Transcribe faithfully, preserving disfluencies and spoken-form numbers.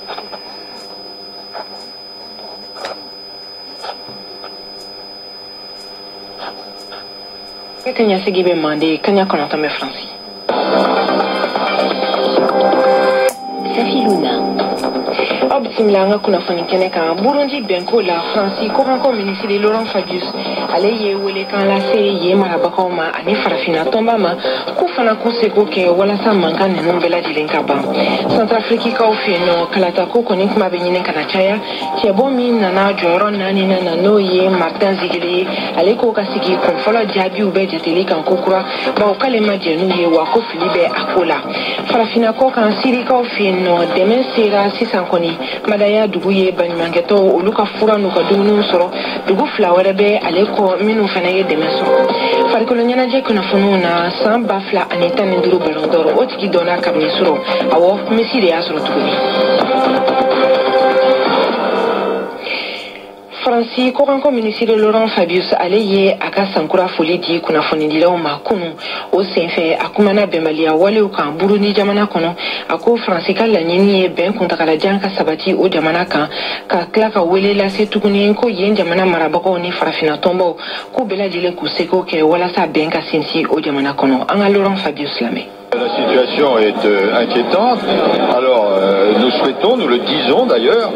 Kenya Segibe Mande, Kenya Konatame Franci. Safi Luna. Obsimlanga kuna fanikene kan Burundi Benko la Franci Koranko ministre de Laurent Fabius ale ye wele kan la se ye marabakaw ma ani farafina tomba ma ku fana ku seko ke wala sa manka nenu bela dilen ka ban Centrafrique ka ofino kalata ko koni kuma be nyinen kana chaya che bomi nana joro nani nana no ye Martin Zigele ale ko ka sigi kon folo jabi ube jateli kan kokura ba o kale ma jenu ye wa ko filibe akola farafina ko kan siri ka ofino demen sera sisan koni madaya dugu ye banymangeto oluka fura no ka dumunu soro dugu flawere be ale ko minu fana ye demeso farikolo nyanaje kuna fununa samba fla aneta nduru balondoro otiki dona kabni soro awo mesire asoro tuguni Franci Koranko ministre de Laurent Fabius aleye aka sankura foli di kuna foni dilaw ma kunu o senfe akumana bemalia wale kan Burundi jamana kono ako Franci ka lanyini ye ben kuntakala janka sabati o jamana kan ka kla ka wele la se tuguni ko yen jamana marabako ni farafina tombo ko bela jile ku seko ke wala sa ben ka sinsi o jamana kono anga Laurent Fabius lame. La situation est euh, inquiétante. Alors, euh, nous souhaitons, nous le disons d'ailleurs,